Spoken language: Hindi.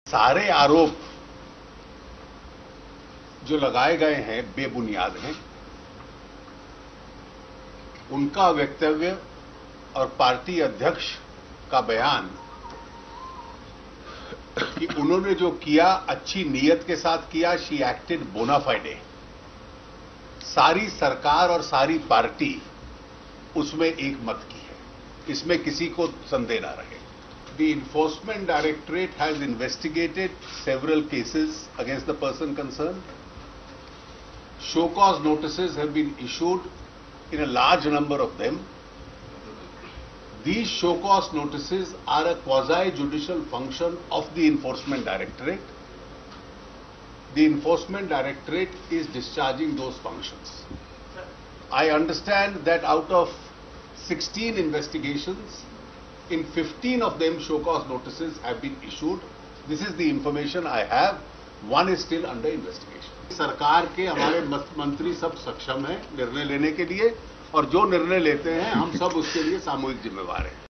सारे आरोप जो लगाए गए हैं बेबुनियाद हैं। उनका वक्तव्य और पार्टी अध्यक्ष का बयान कि उन्होंने जो किया अच्छी नीयत के साथ किया, शी एक्टेड बोनाफाइडे, सारी सरकार और सारी पार्टी उसमें एक मत की है, इसमें किसी को संदेह ना रहे। The Enforcement Directorate has investigated several cases against the person concerned. Show cause notices have been issued in a large number of them. These show cause notices are a quasi-judicial function of the Enforcement Directorate. The Enforcement Directorate is discharging those functions. I understand that out of 16 investigations, in 15 of them show cause notices have been issued. This is the information I have. One is still under investigation. सरकार के हमारे मंत्री सब सक्षम हैं निर्णय लेने के लिए, और जो निर्णय लेते हैं हम सब उसके लिए सामूहिक जिम्मेवार हैं।